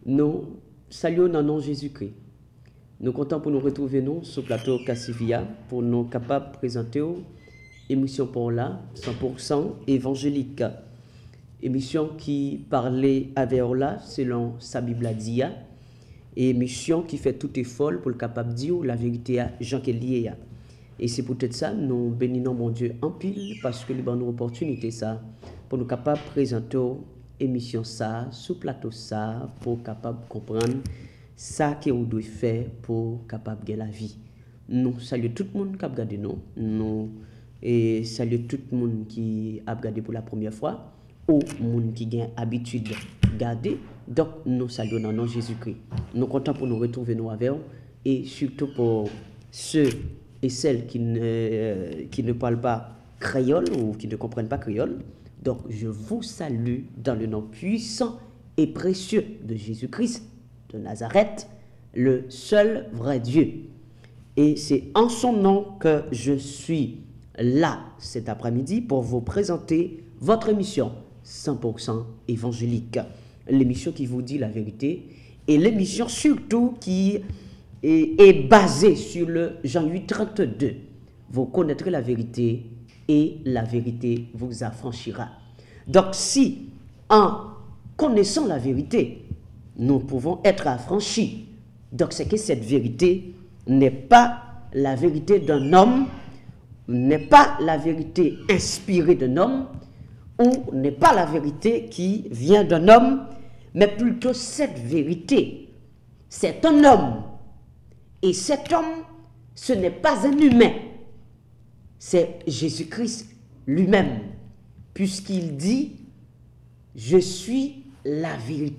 Nous saluons dans le nom de Jésus-Christ. Nous comptons pour nous retrouver nous sur le plateau Cassivia pour nous capables de présenter une émission pour là 100% évangélique. Émission qui parlait avec là selon sa Bible dit et émission qui fait tout effort pour le capable de dire la vérité à Jean Kelly. Et c'est peut-être ça nous bénissons mon Dieu en pile parce que nous avons une opportunité ça pour nous capables de présenter émission ça sous plateau ça pour capable comprendre ça que vous devez faire pour capable de la vie. Nous saluons tout le monde qui a regardé nous et saluons tout le monde qui a regardé pour la première fois ou monde qui a habitude de regarder. Donc nous saluons dans le nom de Jésus-Christ. Nous comptons pour nous retrouver nous avec vous et surtout pour ceux et celles qui ne parlent pas créole ou qui ne comprennent pas créole. Donc je vous salue dans le nom puissant et précieux de Jésus-Christ de Nazareth, le seul vrai Dieu. Et c'est en son nom que je suis là cet après-midi pour vous présenter votre émission 100% évangélique. L'émission qui vous dit la vérité et l'émission surtout qui est basée sur le Jean 8,32. Vous connaîtrez la vérité et la vérité vous affranchira. Donc si en connaissant la vérité, nous pouvons être affranchis. Donc c'est que cette vérité n'est pas la vérité d'un homme, n'est pas la vérité inspirée d'un homme, ou n'est pas la vérité qui vient d'un homme, mais plutôt cette vérité, c'est un homme. Et cet homme, ce n'est pas un humain, c'est Jésus-Christ lui-même, puisqu'il dit « Je suis la vérité ».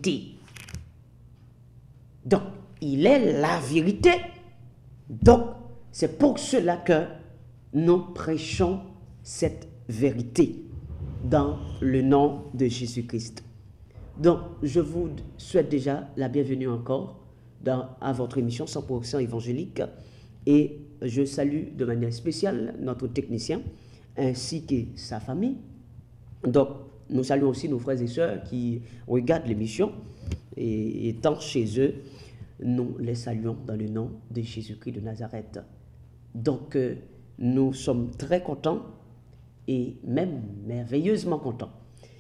Donc, il est la vérité. Donc, c'est pour cela que nous prêchons cette vérité dans le nom de Jésus-Christ. Donc, je vous souhaite déjà la bienvenue encore à votre émission 100% évangélique et je salue de manière spéciale notre technicien ainsi que sa famille. Donc, nous saluons aussi nos frères et sœurs qui regardent l'émission et étant chez eux, nous les saluons dans le nom de Jésus-Christ de Nazareth. Donc, nous sommes très contents et même merveilleusement contents.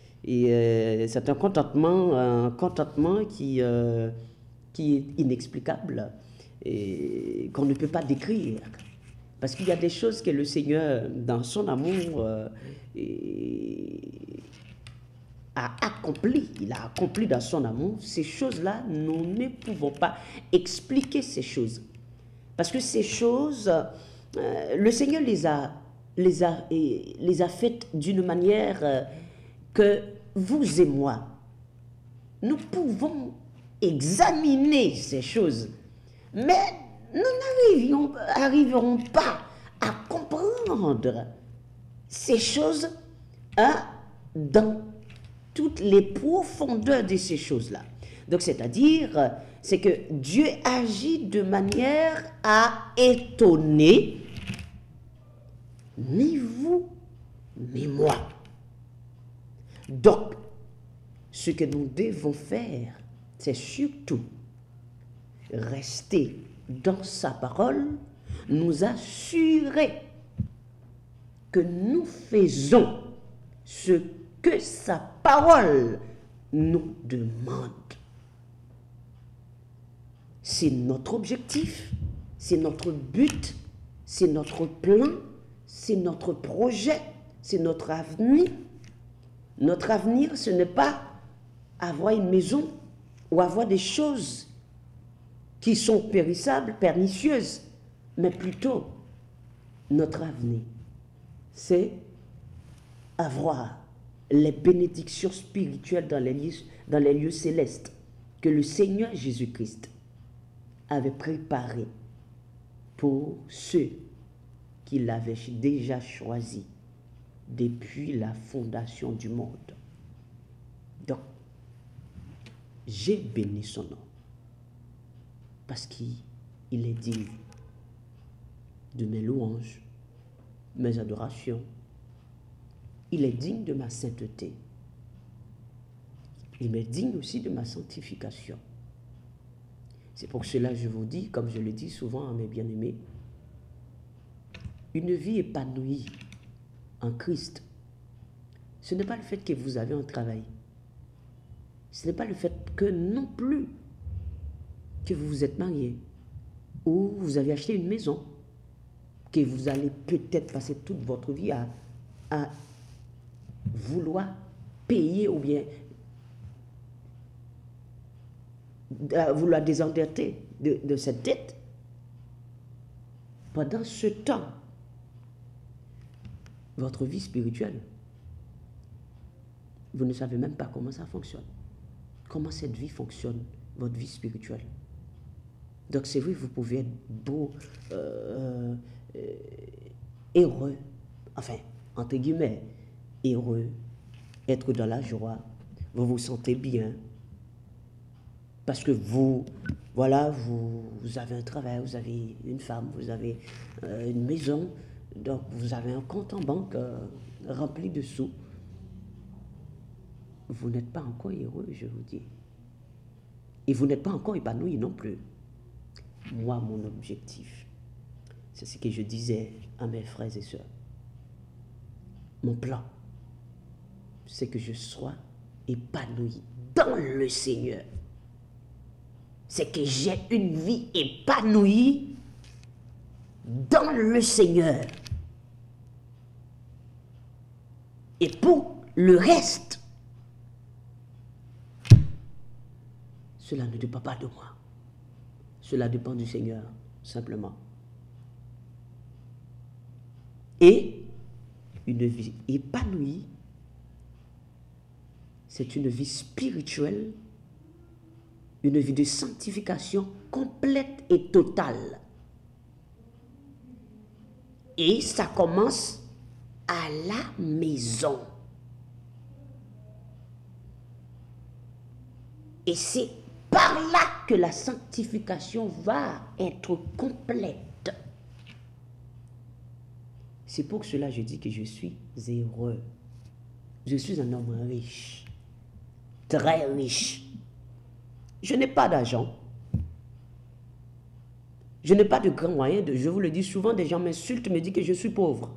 Et c'est un contentement qui est inexplicable et qu'on ne peut pas décrire. Parce qu'il y a des choses que le Seigneur, dans son amour, a accompli. Il a accompli dans son amour. Ces choses-là, nous ne pouvons pas expliquer ces choses. Parce que ces choses, le Seigneur les a faites d'une manière que vous et moi, nous pouvons examiner ces choses. Mais nous n'arriverons pas à comprendre ces choses dans toutes les profondeurs de ces choses-là. Donc, c'est-à-dire, c'est que Dieu agit de manière à étonner ni vous, ni moi. Donc, ce que nous devons faire, c'est surtout rester dans sa parole, nous assurer que nous faisons ce que sa parole nous demande. C'est notre objectif, c'est notre but, c'est notre plan, c'est notre projet, c'est notre avenir. Notre avenir, ce n'est pas avoir une maison ou avoir des choses qui sont périssables, pernicieuses, mais plutôt notre avenir, c'est avoir les bénédictions spirituelles dans les lieux célestes que le Seigneur Jésus-Christ avait préparées pour ceux qu'il avait déjà choisis depuis la fondation du monde. Donc, j'ai béni son nom parce qu'il est digne de mes louanges, mes adorations. Il est digne de ma sainteté. Il est digne aussi de ma sanctification. C'est pour cela que je vous dis, comme je le dis souvent à mes bien-aimés, une vie épanouie en Christ, ce n'est pas le fait que vous avez un travail. Ce n'est pas le fait que non plus que vous vous êtes marié ou vous avez acheté une maison, que vous allez peut-être passer toute votre vie à vouloir payer ou bien à vouloir désendetter de cette dette. Pendant ce temps, votre vie spirituelle, vous ne savez même pas comment ça fonctionne. Comment cette vie fonctionne, votre vie spirituelle. Donc c'est vrai, vous pouvez être beau, heureux, enfin, entre guillemets, heureux, être dans la joie, vous vous sentez bien, parce que vous, voilà, vous avez un travail, vous avez une femme, vous avez une maison, donc vous avez un compte en banque rempli de sous. Vous n'êtes pas encore heureux, je vous dis. Et vous n'êtes pas encore épanoui non plus. Moi, mon objectif, c'est ce que je disais à mes frères et sœurs. Mon plan, c'est que je sois épanoui dans le Seigneur. C'est que j'ai une vie épanouie dans le Seigneur. Et pour le reste, cela ne dépend pas de moi. Cela dépend du Seigneur, simplement. Et une vie épanouie, c'est une vie spirituelle, une vie de sanctification complète et totale. Et ça commence à la maison. Et c'est par là que la sanctification va être complète. C'est pour cela que je dis que je suis heureux. Je suis un homme riche, très riche. Je n'ai pas d'argent. Je n'ai pas de grands moyens. Je vous le dis souvent, des gens m'insultent, me disent que je suis pauvre.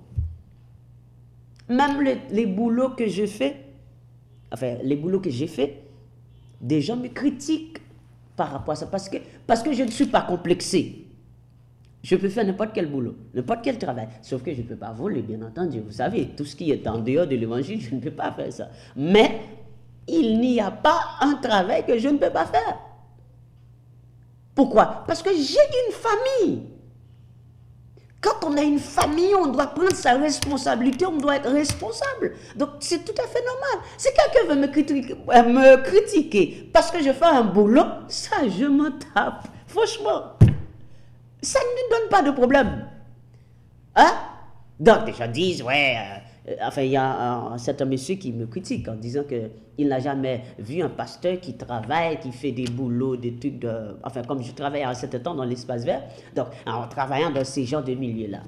Même les boulots que je fais, enfin, les boulots que j'ai faits, des gens me critiquent par rapport à ça, parce que je ne suis pas complexé. Je peux faire n'importe quel boulot, n'importe quel travail, sauf que je ne peux pas voler, bien entendu. Vous savez, tout ce qui est en dehors de l'évangile, je ne peux pas faire ça. Mais il n'y a pas un travail que je ne peux pas faire. Pourquoi? Parce que j'ai une famille. Quand on a une famille, on doit prendre sa responsabilité, on doit être responsable. Donc, c'est tout à fait normal. Si quelqu'un veut me critiquer parce que je fais un boulot, ça, je m'en tape. Franchement, ça ne donne pas de problème. Hein? Donc, les gens disent, ouais, enfin, il y a un certain monsieur qui me critique en disant qu'il n'a jamais vu un pasteur qui travaille, qui fait des boulots, des trucs de... Enfin, comme je travaille à un certain temps dans l'espace vert, donc en travaillant dans ces genres de milieux-là.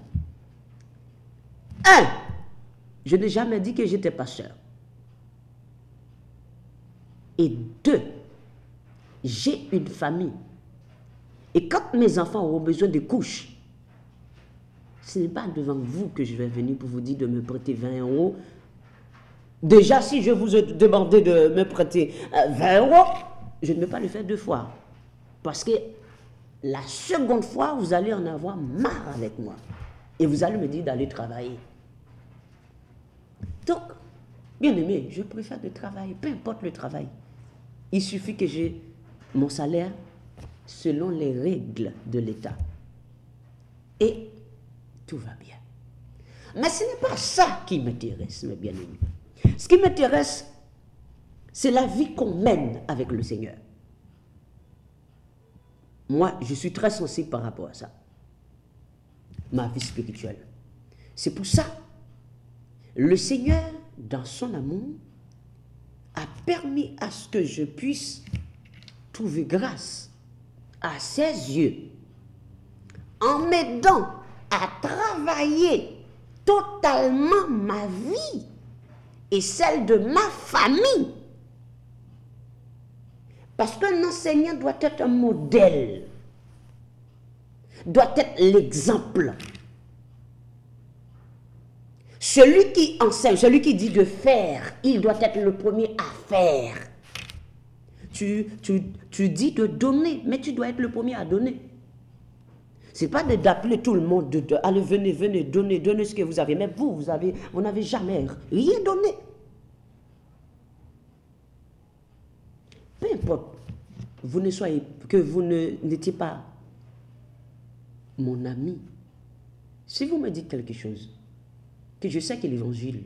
Un, je n'ai jamais dit que j'étais pasteur. Et deux, j'ai une famille. Et quand mes enfants auront besoin de couches, ce n'est pas devant vous que je vais venir pour vous dire de me prêter 20 €. Déjà, si je vous ai demandé de me prêter 20 €, je ne vais pas le faire deux fois. Parce que la seconde fois, vous allez en avoir marre avec moi. Et vous allez me dire d'aller travailler. Donc, bien aimé, je préfère de travailler, peu importe le travail. Il suffit que j'ai mon salaire selon les règles de l'État. Et tout va bien. Mais ce n'est pas ça qui m'intéresse, mes bien-aimés. Ce qui m'intéresse, c'est la vie qu'on mène avec le Seigneur. Moi, je suis très sensible par rapport à ça. Ma vie spirituelle. C'est pour ça, le Seigneur, dans son amour, a permis à ce que je puisse trouver grâce à ses yeux en m'aidant à travailler totalement ma vie et celle de ma famille. Parce qu'un enseignant doit être un modèle. doit être l'exemple. Celui qui enseigne, celui qui dit de faire, il doit être le premier à faire. Tu dis de donner, mais tu dois être le premier à donner. Ce n'est pas d'appeler tout le monde, allez, venez, donnez ce que vous avez. Mais vous n'avez jamais rien donné. Peu importe, que vous n'étiez pas mon ami. Si vous me dites quelque chose, que je sais que l'évangile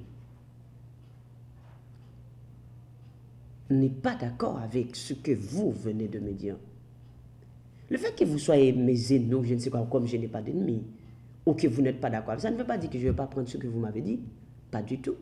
n'est pas d'accord avec ce que vous venez de me dire, le fait que vous soyez mes ennemis, je ne sais pas, comme je n'ai pas d'ennemis, ou que vous n'êtes pas d'accord, ça ne veut pas dire que je ne vais pas prendre ce que vous m'avez dit. Pas du tout.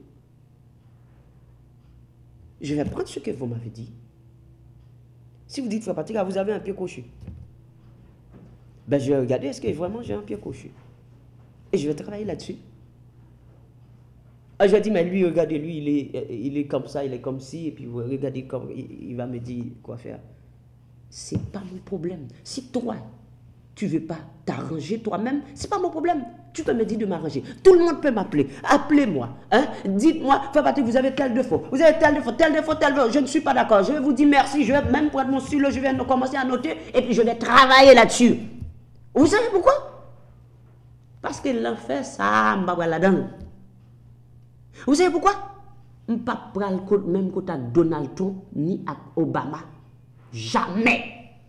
Je vais prendre ce que vous m'avez dit. Si vous dites, Frère Patrick, vous avez un pied cochu, ben je vais regarder, est-ce que vraiment j'ai un pied cochu? Et je vais travailler là-dessus. Ah, je vais dire, mais lui, regardez, lui, il est comme ça, il est comme ci, et puis vous regardez, comme, il va me dire quoi faire. Ce n'est pas mon problème. Si toi, tu ne veux pas t'arranger toi-même, ce n'est pas mon problème. Tu peux me dire de m'arranger. Tout le monde peut m'appeler. Appelez-moi. Hein? Dites-moi, Frère Patrick, vous avez tel défaut. Vous avez tel défaut, tel défaut, tel défaut. Je ne suis pas d'accord. Je vais vous dire merci. Je vais même prendre mon stylo. Je vais commencer à noter. Et puis je vais travailler là-dessus. Vous savez pourquoi? Parce que l'enfer, ça, je vais là-dedans. Vous savez pourquoi? Je ne vais pas prendre même côté à Donald Trump ni à Obama. Jamais.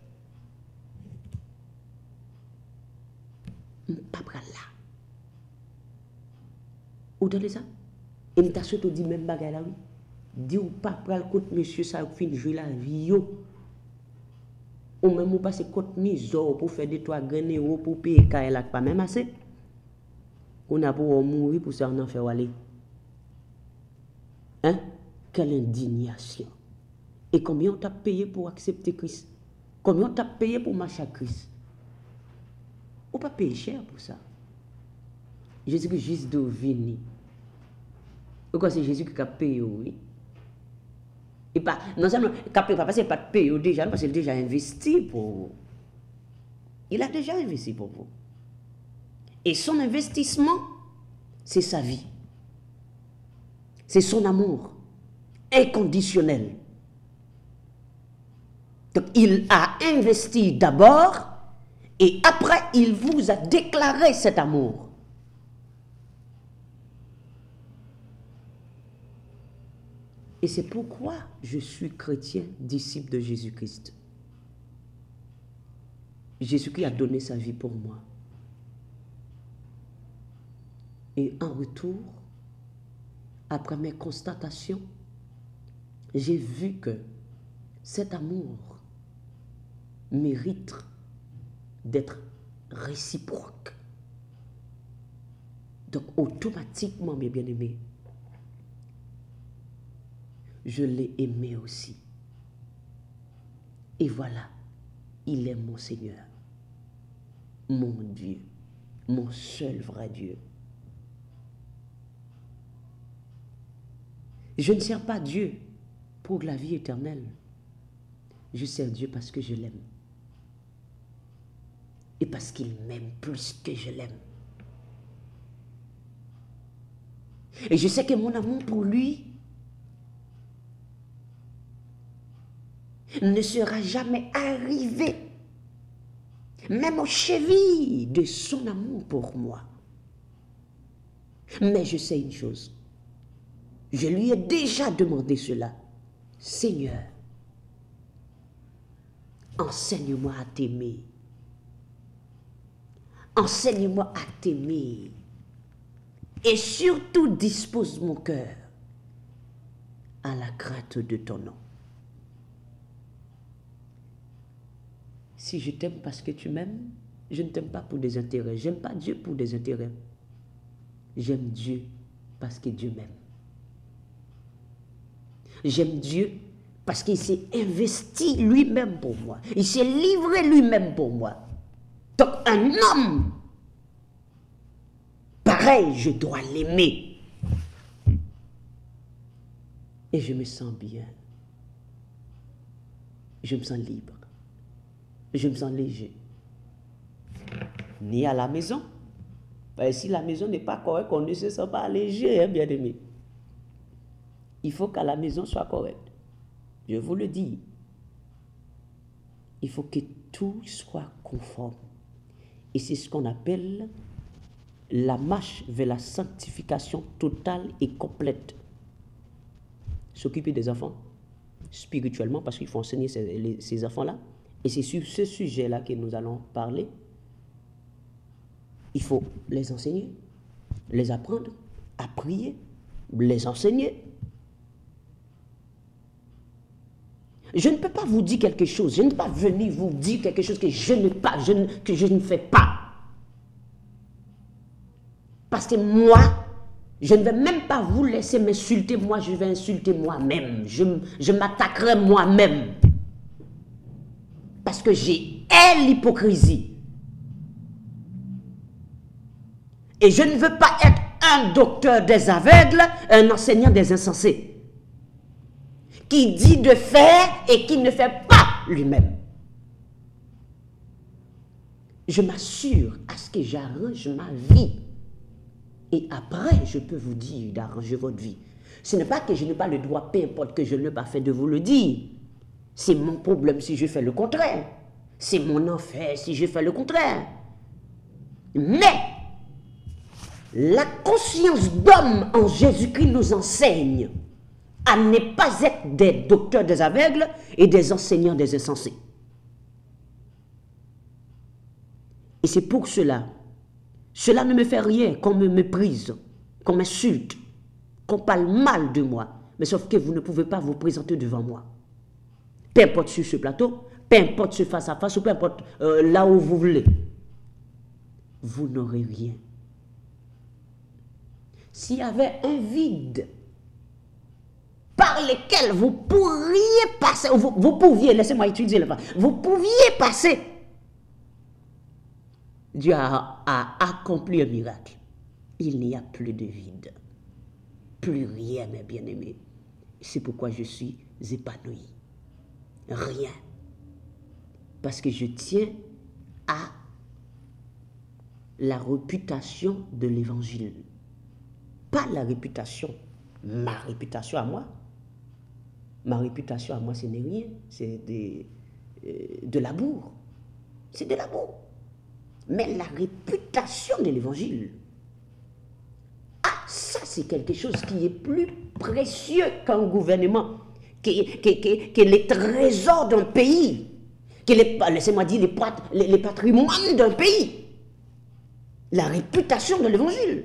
Je ne vais pas prendre là. Vous entendez ça? Et je t'assure dit même bagay là, oui. Dis ou pas prendre côté monsieur ça fin jouer la vie yo. Ou même ou passer côté misère pour faire des 3 €, pour payer kay là pas même assez. On a pour mourir pour ça en faire aller. Hein? Quelle indignation. Et combien on t'a payé pour accepter Christ? Combien on t'a payé pour marcher à Christ? On pas payer cher pour ça. Jésus-Christ de venir. Pourquoi c'est Jésus qui a payé, oui? Et pas, non seulement, pas parce qu'il n'a pas payé déjà, parce qu'il a déjà investi pour vous. Il a déjà investi pour vous. Et son investissement, c'est sa vie. C'est son amour inconditionnel. Donc, il a investi d'abord et après, il vous a déclaré cet amour. Et c'est pourquoi je suis chrétien, disciple de Jésus-Christ. Jésus-Christ a donné sa vie pour moi. Et en retour, après mes constatations, j'ai vu que cet amour mérite d'être réciproque. Donc automatiquement, mes bien-aimés, je l'ai aimé aussi. Et voilà, il est mon Seigneur, mon Dieu, mon seul vrai Dieu. Je ne sers pas Dieu pour la vie éternelle. Je sers Dieu parce que je l'aime. Et parce qu'il m'aime plus que je l'aime. Et je sais que mon amour pour lui ne sera jamais arrivé, même aux chevilles de son amour pour moi. Mais je sais une chose. Je lui ai déjà demandé cela. Seigneur, enseigne-moi à t'aimer. Enseigne-moi à t'aimer. Et surtout, dispose mon cœur à la crainte de ton nom. Si je t'aime parce que tu m'aimes, je ne t'aime pas pour des intérêts. J'aime pas Dieu pour des intérêts. J'aime Dieu parce que Dieu m'aime. J'aime Dieu parce qu'il s'est investi lui-même pour moi. Il s'est livré lui-même pour moi. Donc un homme, pareil, je dois l'aimer. Et je me sens bien. Je me sens libre. Je me sens léger. ni à la maison. Si la maison n'est pas correcte, on ne se sent pas léger, hein, bien aimé. Il faut qu'à la maison soit correcte. Je vous le dis. Il faut que tout soit conforme. Et c'est ce qu'on appelle la marche vers la sanctification totale et complète. S'occuper des enfants spirituellement, parce qu'il faut enseigner ces enfants-là. Et c'est sur ce sujet-là que nous allons parler. Il faut les enseigner, les apprendre à prier, les enseigner. Je ne peux pas vous dire quelque chose, je ne peux pas venir vous dire quelque chose que je ne fais pas. Parce que moi, je ne vais même pas vous laisser m'insulter, moi je vais insulter moi-même. Je m'attaquerai moi-même. Parce que j'ai l'hypocrisie. Et je ne veux pas être un docteur des aveugles, un enseignant des insensés, qui dit de faire et qui ne fait pas lui-même. Je m'assure à ce que j'arrange ma vie. Et après, je peux vous dire d'arranger votre vie. Ce n'est pas que je n'ai pas le droit, peu importe que je ne l'ai pas fait, de vous le dire. C'est mon problème si je fais le contraire. C'est mon enfer si je fais le contraire. Mais la conscience d'homme en Jésus-Christ nous enseigne à ne pas être des docteurs des aveugles et des enseignants des insensés. Et c'est pour cela, cela ne me fait rien qu'on me méprise, qu'on m'insulte, qu'on parle mal de moi, mais sauf que vous ne pouvez pas vous présenter devant moi. Peu importe sur ce plateau, peu importe sur face à face, ou peu importe là où vous voulez, vous n'aurez rien. S'il y avait un vide par lequel vous pourriez passer, vous pouviez, laissez-moi utiliser le mot, vous pouviez passer, Dieu a accompli un miracle. Il n'y a plus de vide, plus rien, mes bien-aimés. C'est pourquoi je suis épanoui. Rien. Parce que je tiens à la réputation de l'évangile. Pas la réputation, ma réputation à moi. Ma réputation à moi, ce n'est rien. C'est de l'amour. C'est de l'amour. Mais la réputation de l'évangile, ah, ça c'est quelque chose qui est plus précieux qu'un gouvernement, que les trésors d'un pays, laissez-moi dire, les patrimoines d'un pays. La réputation de l'évangile.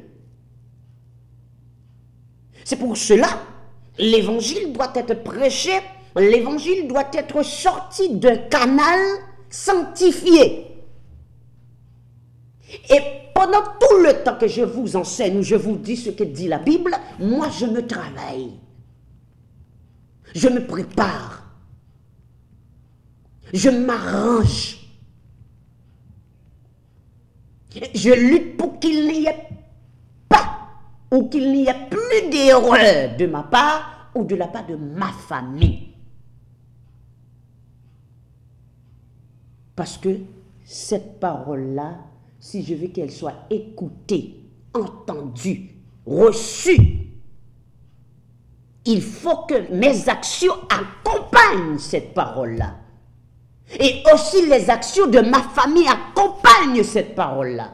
C'est pour cela, l'évangile doit être prêché, l'évangile doit être sorti d'un canal sanctifié. Et pendant tout le temps que je vous enseigne, ou je vous dis ce que dit la Bible, moi je me travaille. Je me prépare. Je m'arrange. Je lutte pour qu'il n'y ait pas, ou qu'il n'y ait plus d'erreur de ma part, ou de la part de ma famille. Parce que cette parole-là, si je veux qu'elle soit écoutée, entendue, reçue, il faut que mes actions accompagnent cette parole-là. Et aussi les actions de ma famille accompagnent cette parole-là.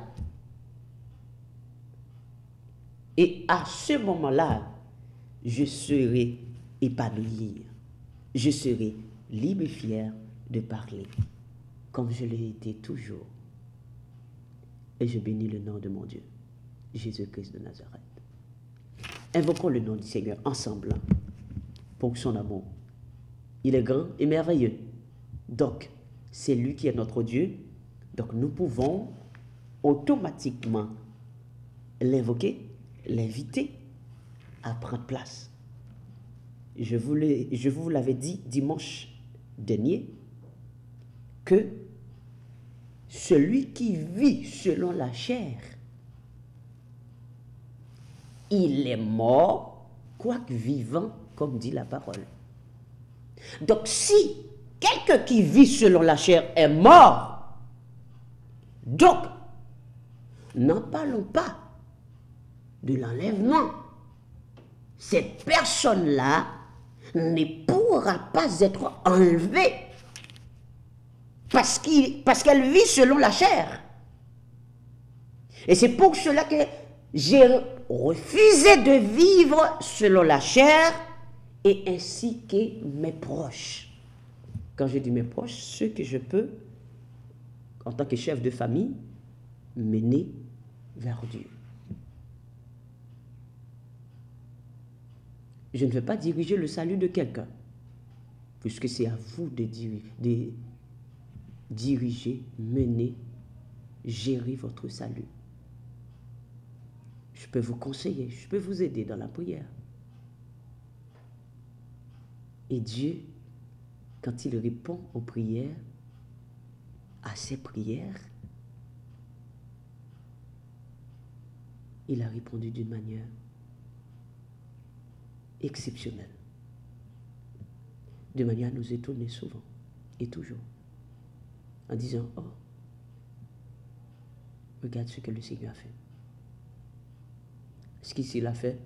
Et à ce moment-là, je serai épanoui. Je serai libre et fier de parler, comme je l'ai été toujours. Et je bénis le nom de mon Dieu, Jésus-Christ de Nazareth. Invoquons le nom du Seigneur ensemble pour son amour. Il est grand et merveilleux. Donc, c'est lui qui est notre Dieu. Donc, nous pouvons automatiquement l'invoquer, l'inviter à prendre place. Je vous l'avais dit dimanche dernier que celui qui vit selon la chair, il est mort, quoique vivant, comme dit la parole. Donc si quelqu'un qui vit selon la chair est mort, donc n'en parlons pas de l'enlèvement. Cette personne-là ne pourra pas être enlevée parce qu'elle vit selon la chair. Et c'est pour cela que j'ai refusé de vivre selon la chair et ainsi que mes proches. Quand je dis mes proches, ceux que je peux, en tant que chef de famille, mener vers Dieu. Je ne vais pas diriger le salut de quelqu'un, puisque c'est à vous de diriger, mener, gérer votre salut. Je peux vous conseiller, je peux vous aider dans la prière. Et Dieu, quand il répond aux prières, à ses prières, il a répondu d'une manière exceptionnelle, de manière à nous étonner souvent et toujours, en disant, oh, regarde ce que le Seigneur a fait. Ce qu'il a fait,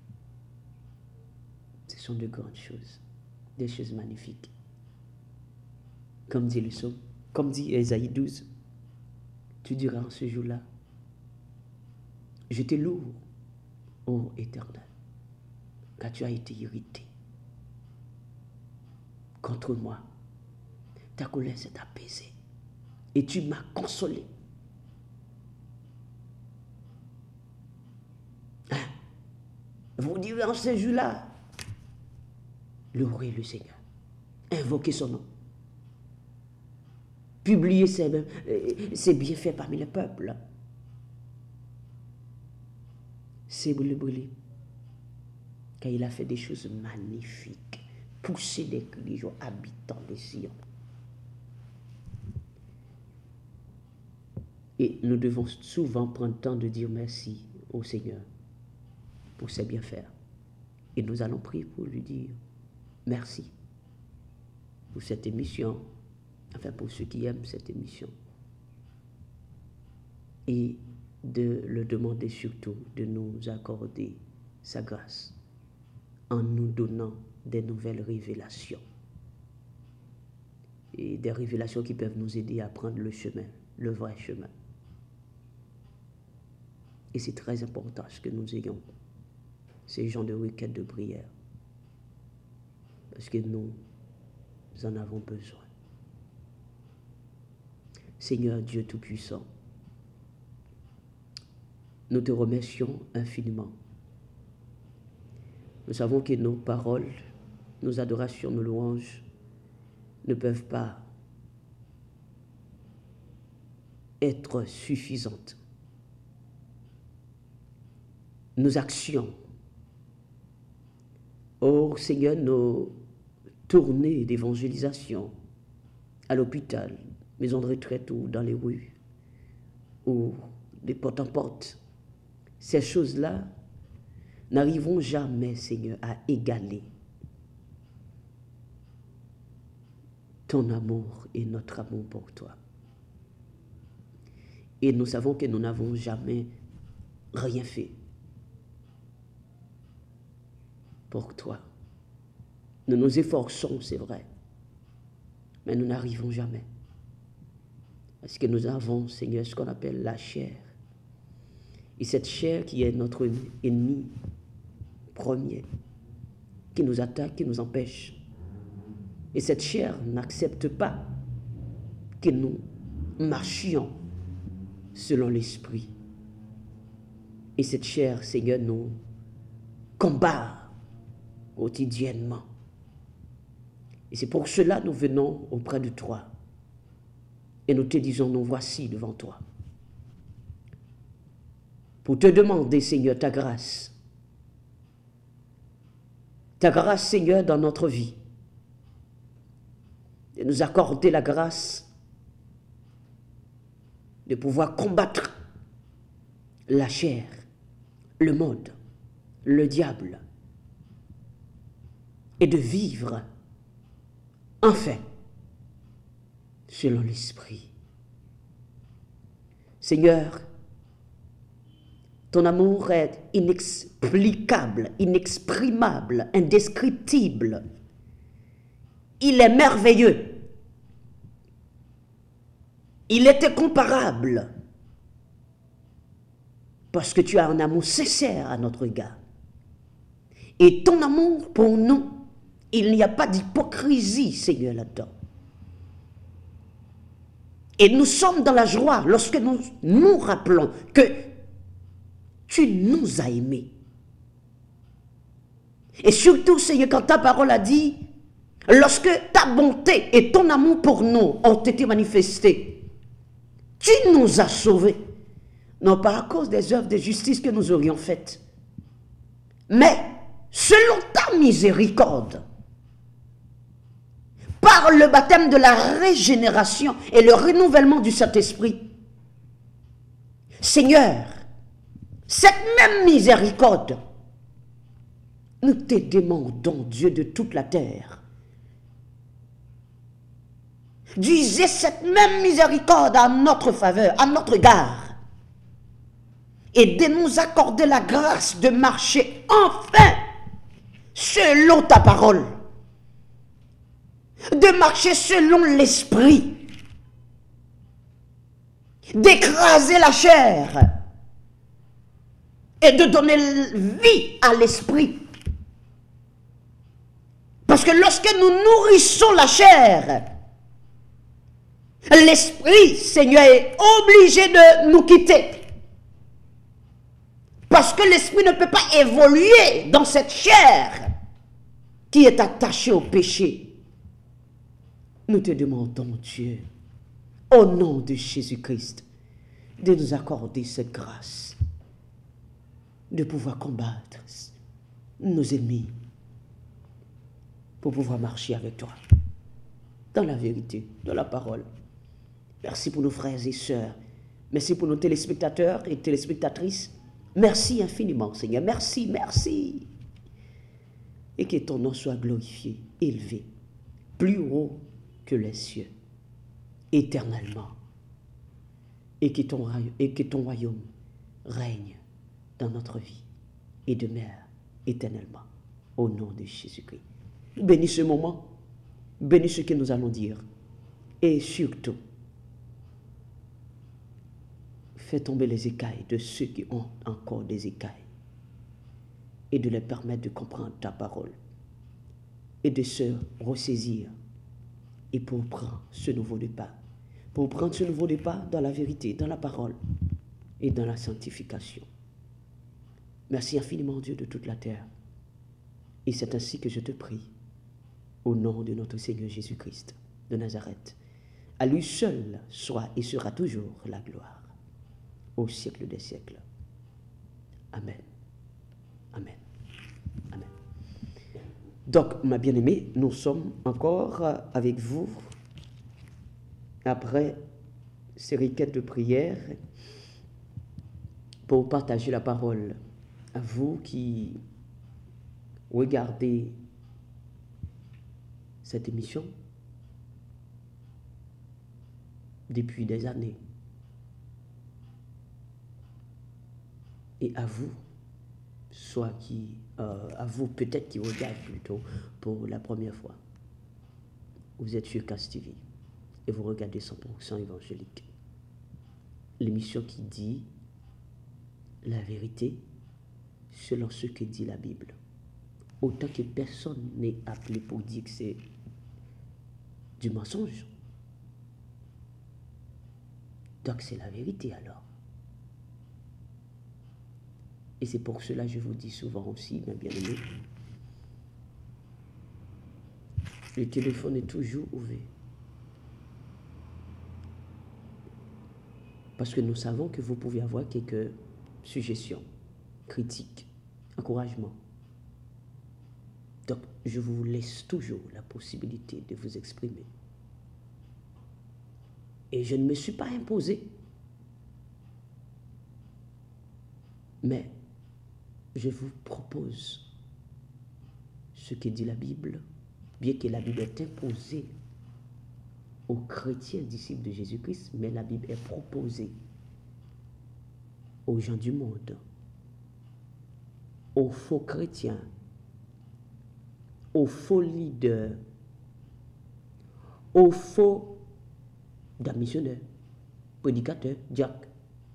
ce sont de grandes choses, des choses magnifiques. Comme dit le psaume, comme dit Ésaïe 12, tu diras en ce jour-là, je te loue, ô Éternel, car tu as été irrité contre moi. Ta colère s'est apaisée et tu m'as consolé. Hein? Vous direz en ce jour-là, louez le Seigneur, invoquez son nom, publiez ses bienfaits parmi les peuples. C'est brûlé, car il a fait des choses magnifiques, pousser des cris aux habitants de Sion. Et nous devons souvent prendre le temps de dire merci au Seigneur pour ses bienfaits. Et nous allons prier pour lui dire merci pour cette émission, enfin pour ceux qui aiment cette émission. Et de le demander surtout de nous accorder sa grâce en nous donnant des nouvelles révélations et des révélations qui peuvent nous aider à prendre le chemin, le vrai chemin. Et c'est très important ce que nous ayons ces gens de requêtes de prière parce que nous en avons besoin. Seigneur Dieu Tout-Puissant, nous te remercions infiniment. Nous savons que nos paroles, nos adorations, nos louanges ne peuvent pas être suffisantes. Nos actions, oh Seigneur, nos tournées d'évangélisation à l'hôpital, maison de retraite ou dans les rues, ou des porte en porte, ces choses-là n'arriveront jamais, Seigneur, à égaler ton amour et notre amour pour toi. Et nous savons que nous n'avons jamais rien fait pour toi. Nous nous efforçons, c'est vrai, mais nous n'arrivons jamais. Parce que nous avons, Seigneur, ce qu'on appelle la chair. Et cette chair qui est notre ennemi premier, qui nous attaque, qui nous empêche. Et cette chair n'accepte pas que nous marchions selon l'esprit. Et cette chair, Seigneur, nous combat quotidiennement. Et c'est pour cela que nous venons auprès de toi. Et nous te disons, nous voici devant toi. Pour te demander, Seigneur, ta grâce. Ta grâce, Seigneur, dans notre vie. De nous accorder la grâce de pouvoir combattre la chair, le monde, le diable, et de vivre, enfin, selon l'esprit. Seigneur, Ton amour est inexplicable, inexprimable, indescriptible. Il est merveilleux. Il est incomparable. Parce que tu as un amour sincère à notre égard. Et ton amour pour nous, il n'y a pas d'hypocrisie, Seigneur, là-dedans. Et nous sommes dans la joie lorsque nous nous rappelons que tu nous as aimés. Et surtout, Seigneur, quand ta parole a dit, lorsque ta bonté et ton amour pour nous ont été manifestés, tu nous as sauvés. Non pas à cause des œuvres de justice que nous aurions faites, mais selon ta miséricorde, par le baptême de la régénération et le renouvellement du Saint-Esprit. Seigneur, cette même miséricorde, nous te demandons, Dieu de toute la terre, d'user cette même miséricorde à notre faveur, à notre égard, et de nous accorder la grâce de marcher enfin selon ta parole, de marcher selon l'esprit, d'écraser la chair et de donner vie à l'esprit. Parce que lorsque nous nourrissons la chair, l'esprit, Seigneur, est obligé de nous quitter. Parce que l'esprit ne peut pas évoluer dans cette chair qui est attachée au péché. Nous te demandons, Dieu, au nom de Jésus-Christ, de nous accorder cette grâce, de pouvoir combattre nos ennemis, pour pouvoir marcher avec toi, dans la vérité, dans la parole. Merci pour nos frères et sœurs. Merci pour nos téléspectateurs et téléspectatrices. Merci infiniment, Seigneur. Merci, merci. Et que ton nom soit glorifié, élevé, plus haut que les cieux, éternellement. Et que ton royaume règne dans notre vie et demeure éternellement. Au nom de Jésus-Christ. Bénis ce moment, bénis ce que nous allons dire. Et surtout, fais tomber les écailles de ceux qui ont encore des écailles. Et de les permettre de comprendre ta parole. Et de se ressaisir. Et pour prendre ce nouveau départ. Pour prendre ce nouveau départ dans la vérité, dans la parole. Et dans la sanctification. Merci infiniment, Dieu de toute la terre. Et c'est ainsi que je te prie. Au nom de notre Seigneur Jésus-Christ de Nazareth. À lui seul soit et sera toujours la gloire. Au siècle des siècles. Amen. Amen. Amen. Donc, ma bien-aimée, nous sommes encore avec vous après ces requêtes de prière pour partager la parole à vous qui regardez cette émission depuis des années. Et à vous, à vous peut-être qui regardez plutôt pour la première fois. Vous êtes sur CAS TV et vous regardez 100% évangélique. L'émission qui dit la vérité selon ce que dit la Bible. Autant que personne n'est appelé pour dire que c'est du mensonge. Donc c'est la vérité alors. Et c'est pour cela que je vous dis souvent aussi, mes bien-aimés, le téléphone est toujours ouvert. Parce que nous savons que vous pouvez avoir quelques suggestions, critiques, encouragements. Donc, je vous laisse toujours la possibilité de vous exprimer. Et je ne me suis pas imposé. Mais je vous propose ce que dit la Bible, bien que la Bible est imposée aux chrétiens disciples de Jésus-Christ, mais la Bible est proposée aux gens du monde aux faux chrétiens, aux faux leaders, aux faux missionnaires, prédicateurs, diacres.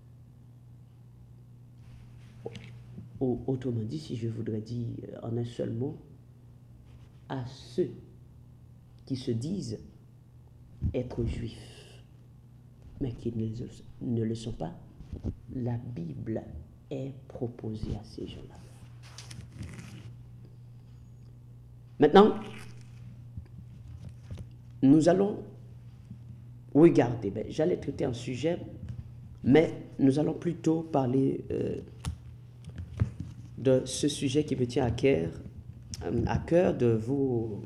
Autrement dit, si je voudrais dire en un seul mot, à ceux qui se disent être juifs, mais qui ne le sont pas, la Bible est proposée à ces gens-là. Maintenant, nous allons regarder, j'allais traiter un sujet, mais nous allons plutôt parler de ce sujet qui me tient à cœur de vous.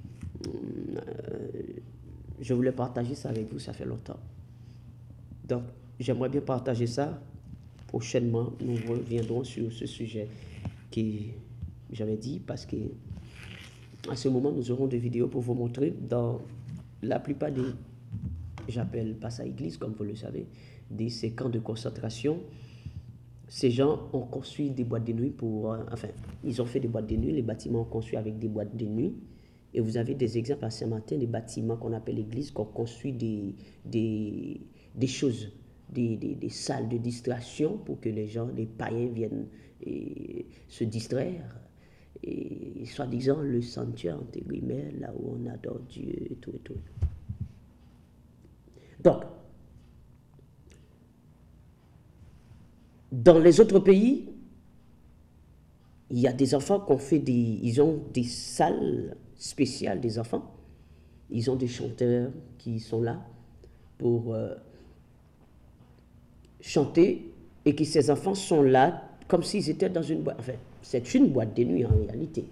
Je voulais partager ça avec vous, ça fait longtemps. Donc, j'aimerais bien partager ça. Prochainement, nous reviendrons sur ce sujet que j'avais dit, parce que à ce moment, nous aurons des vidéos pour vous montrer. Dans la plupart des, j'appelle pas ça église, comme vous le savez, ces camps de concentration, ces gens ont construit des boîtes de nuit pour... enfin, ils ont fait des boîtes de nuit, les bâtiments ont construit avec des boîtes de nuit. Et vous avez des exemples à Saint-Martin, des bâtiments qu'on appelle l'église, qui ont construit des choses, des salles de distraction pour que les gens, les païens viennent se distraire. Et soi-disant le sanctuaire, entre guillemets, là où on adore Dieu et tout et tout. Donc, dans les autres pays, il y a des enfants qui ont fait ils ont des salles spéciales des enfants. Ils ont des chanteurs qui sont là pour chanter, et que ces enfants sont là comme s'ils étaient dans une boîte. Enfin, c'est une boîte de nuit en réalité.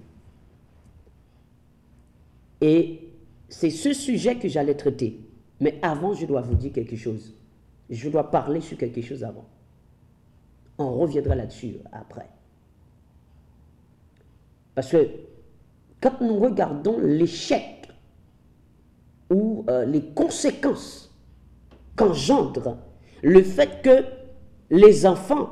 Et c'est ce sujet que j'allais traiter. Mais avant, je dois vous dire quelque chose. Je dois parler sur quelque chose avant. On reviendra là-dessus après. Parce que quand nous regardons l'échec ou les conséquences qu'engendre le fait que les enfants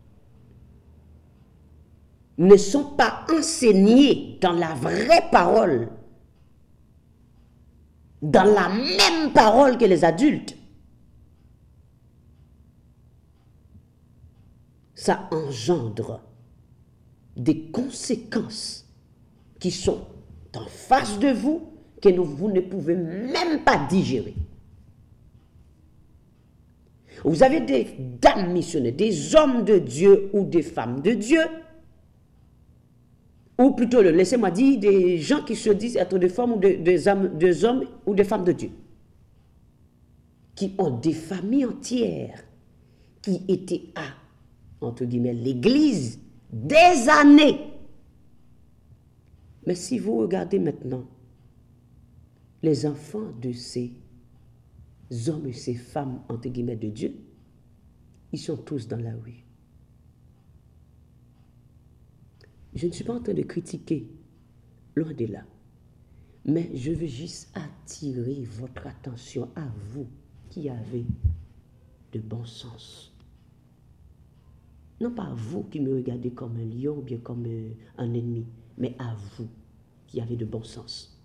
ne sont pas enseignés dans la vraie parole, dans la même parole que les adultes, ça engendre des conséquences qui sont en face de vous, que vous ne pouvez même pas digérer. Vous avez des dames missionnaires, des hommes de Dieu ou des femmes de Dieu, ou plutôt, laissez-moi dire, des gens qui se disent être des femmes ou des hommes ou des femmes de Dieu, qui ont des familles entières, qui étaient à, entre guillemets, l'église des années. Mais si vous regardez maintenant les enfants de ces hommes et ces femmes, entre guillemets, de Dieu, ils sont tous dans la rue. Je ne suis pas en train de critiquer, loin de là. Mais je veux juste attirer votre attention à vous qui avez de bon sens. Non pas à vous qui me regardez comme un lion ou bien comme un ennemi, mais à vous qui avez de bon sens.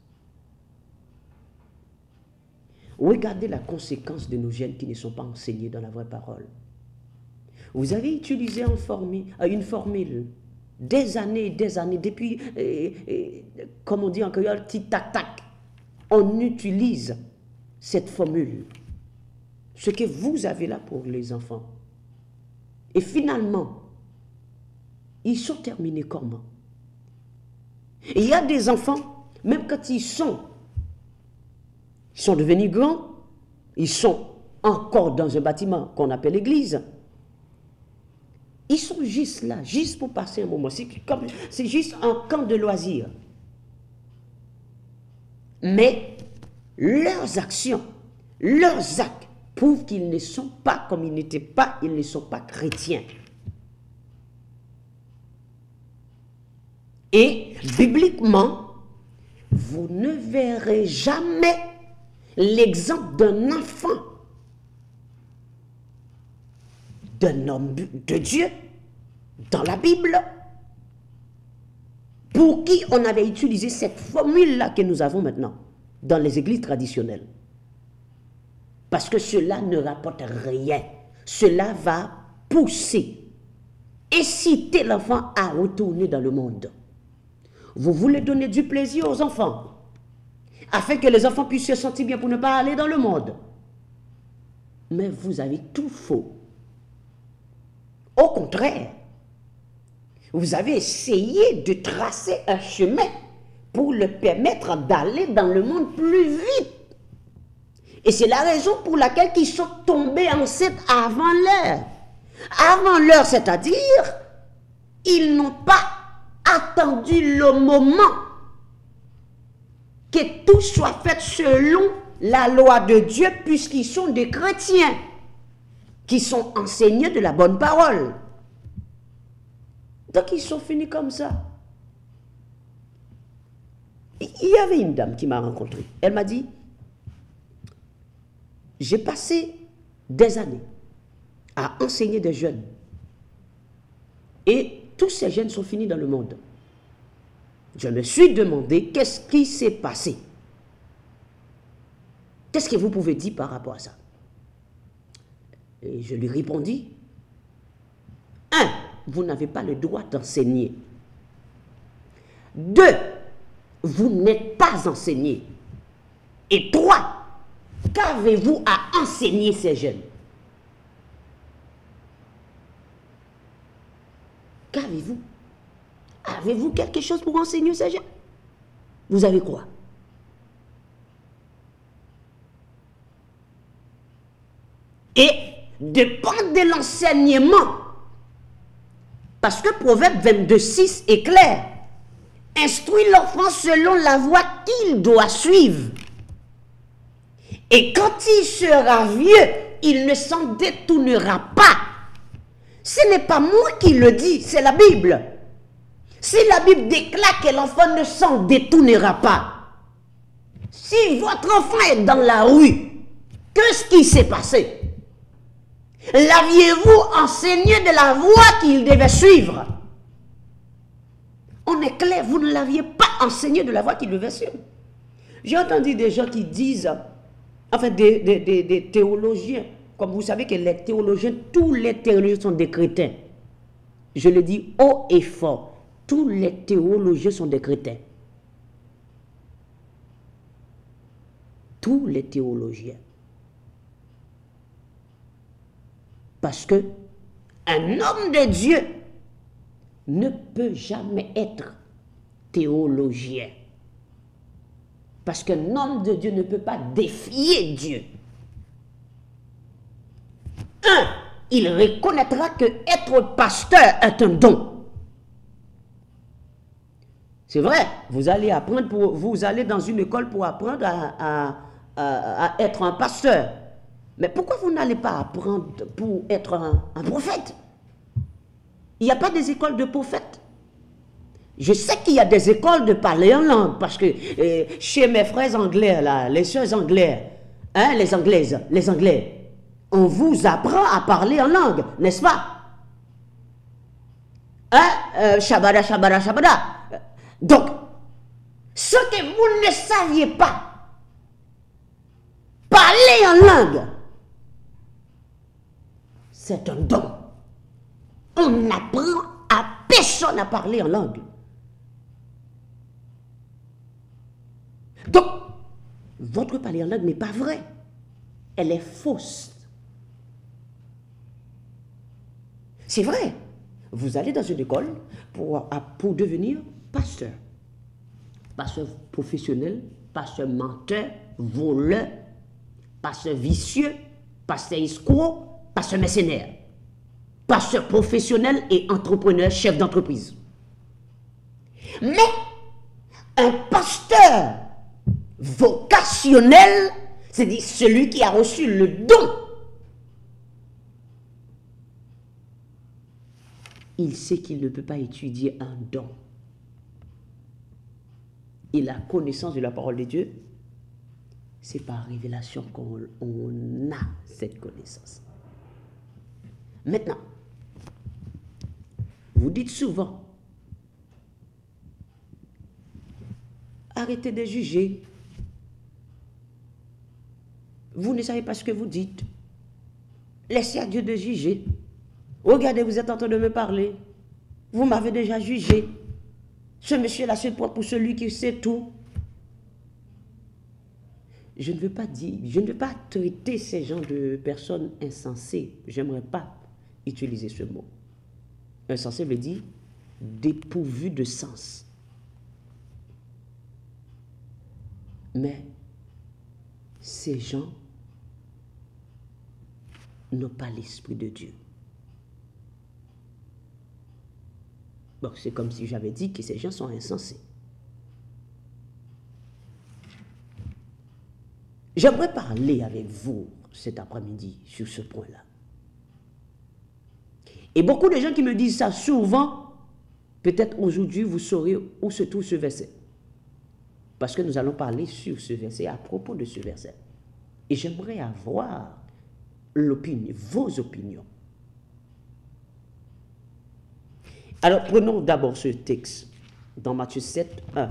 Regardez la conséquence de nos jeunes qui ne sont pas enseignés dans la vraie parole. Vous avez utilisé une formule des années, depuis, comme on dit en créole, tic-tac-tac. On utilise cette formule. Ce que vous avez là pour les enfants. Et finalement, ils sont terminés comment? Et il y a des enfants, même quand ils sont devenus grands, ils sont encore dans un bâtiment qu'on appelle l'église. Ils sont juste là, juste pour passer un moment. C'est juste un camp de loisirs. Mais leurs actions, leurs actes prouvent qu'ils ne sont pas comme ils n'étaient pas, ils ne sont pas chrétiens. Et bibliquement, vous ne verrez jamais l'exemple d'un enfant, d'un homme de Dieu, dans la Bible, pour qui on avait utilisé cette formule-là que nous avons maintenant dans les églises traditionnelles. Parce que cela ne rapporte rien. Cela va pousser, inciter l'enfant à retourner dans le monde. Vous voulez donner du plaisir aux enfants, afin que les enfants puissent se sentir bien pour ne pas aller dans le monde. Mais vous avez tout faux. Au contraire, vous avez essayé de tracer un chemin pour le permettre d'aller dans le monde plus vite. Et c'est la raison pour laquelle ils sont tombés enceintes avant l'heure. Avant l'heure, c'est-à-dire, ils n'ont pas attendu le moment que tout soit fait selon la loi de Dieu, puisqu'ils sont des chrétiens qui sont enseignés de la bonne parole. Donc ils sont finis comme ça. Il y avait une dame qui m'a rencontré. Elle m'a dit, j'ai passé des années à enseigner des jeunes. Et tous ces jeunes sont finis dans le monde. Je me suis demandé qu'est-ce qui s'est passé. Qu'est-ce que vous pouvez dire par rapport à ça? Et je lui répondis, 1, vous n'avez pas le droit d'enseigner. 2, vous n'êtes pas enseigné. Et 3, qu'avez-vous à enseigner ces jeunes? Qu'avez-vous? Avez-vous quelque chose pour enseigner ces jeunes? Vous avez quoi? Et dépend de l'enseignement. Parce que Proverbe 22:6 est clair. Instruis l'enfant selon la voie qu'il doit suivre. Et quand il sera vieux, il ne s'en détournera pas. Ce n'est pas moi qui le dis, c'est la Bible. Si la Bible déclare que l'enfant ne s'en détournera pas, si votre enfant est dans la rue, qu'est-ce qui s'est passé? L'aviez-vous enseigné de la voie qu'il devait suivre? On est clair, vous ne l'aviez pas enseigné de la voie qu'il devait suivre. J'ai entendu des gens qui disent, enfin des théologiens, comme vous savez que les théologiens, tous les théologiens sont des crétins. Je le dis haut et fort, tous les théologiens sont des crétins. Tous les théologiens. Parce que un homme de Dieu ne peut jamais être théologien. Parce qu'un homme de Dieu ne peut pas défier Dieu. 1, il reconnaîtra que être pasteur est un don. C'est vrai, vous allez apprendre, vous allez dans une école pour apprendre à être un pasteur. Mais pourquoi vous n'allez pas apprendre pour être un prophète? Il n'y a pas des écoles de prophètes. Je sais qu'il y a des écoles de parler en langue, parce que chez mes frères anglais, là, les sœurs anglais, hein, les anglaises, les anglais, on vous apprend à parler en langue, n'est-ce pas? Hein? Shabada, shabada, shabada. Donc, ce que vous ne saviez pas, parler en langue, c'est un don. On n'apprend à personne à parler en langue. Donc, votre parler en langue n'est pas vrai. Elle est fausse. C'est vrai. Vous allez dans une école pour devenir pasteur. Pasteur professionnel, pasteur menteur, voleur, pasteur vicieux, pasteur escroc, pasteur mercenaire. Pasteur professionnel et entrepreneur, chef d'entreprise. Mais un pasteur vocationnel, c'est-à-dire celui qui a reçu le don, il sait qu'il ne peut pas étudier un don. Et la connaissance de la parole de Dieu, c'est par révélation qu'on a cette connaissance. Maintenant, vous dites souvent arrêtez de juger. Vous ne savez pas ce que vous dites. Laissez à Dieu de juger. Regardez, vous êtes en train de me parler. Vous m'avez déjà jugé. Ce monsieur-là se prend pour celui qui sait tout. Je ne veux pas dire, je ne veux pas traiter ces gens de personnes insensées. J'aimerais pas utiliser ce mot. Insensé veut dire dépourvu de sens. Mais ces gens n'ont pas l'esprit de Dieu. Bon, c'est comme si j'avais dit que ces gens sont insensés. J'aimerais parler avec vous cet après-midi sur ce point-là. Et beaucoup de gens qui me disent ça souvent, peut-être aujourd'hui vous saurez où se trouve ce verset. Parce que nous allons parler sur ce verset, à propos de ce verset. Et j'aimerais avoir l'opinion, vos opinions. Alors prenons d'abord ce texte dans Matthieu 7, 1.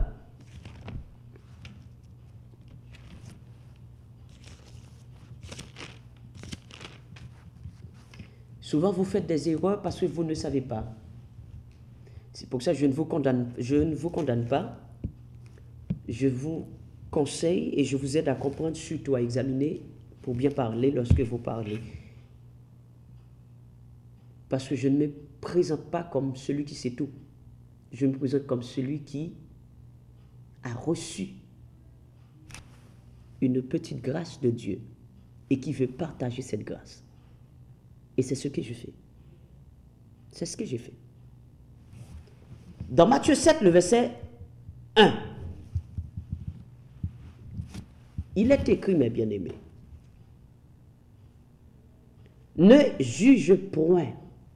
Souvent, vous faites des erreurs parce que vous ne savez pas. C'est pour ça que je ne vous condamne pas. Je vous conseille et je vous aide à comprendre, surtout à examiner pour bien parler lorsque vous parlez. Parce que je ne me présente pas comme celui qui sait tout. Je me présente comme celui qui a reçu une petite grâce de Dieu et qui veut partager cette grâce. Et c'est ce que je fais. C'est ce que j'ai fait. Dans Matthieu 7, le verset 1, il est écrit, mes bien-aimés, ne juge point,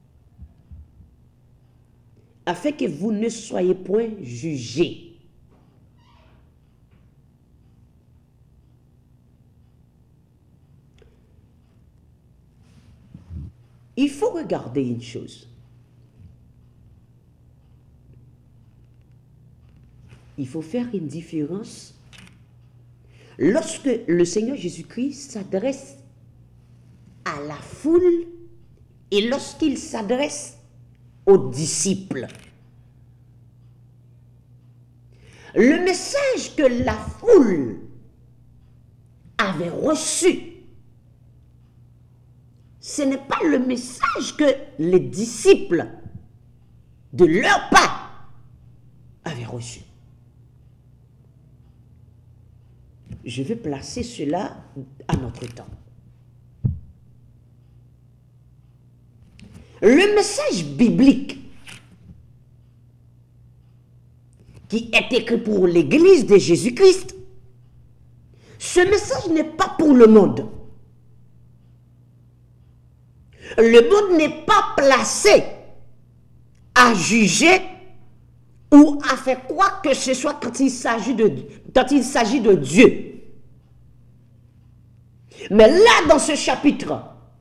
afin que vous ne soyez point jugés. Il faut regarder une chose. Il faut faire une différence lorsque le Seigneur Jésus-Christ s'adresse à la foule et lorsqu'il s'adresse aux disciples. Le message que la foule avait reçu, ce n'est pas le message que les disciples de leur part avaient reçu. Je vais placer cela à notre temps. Le message biblique qui est écrit pour l'Église de Jésus-Christ, ce message n'est pas pour le monde. Le monde n'est pas placé à juger ou à faire quoi que ce soit quand il s'agit de Dieu. Mais là, dans ce chapitre,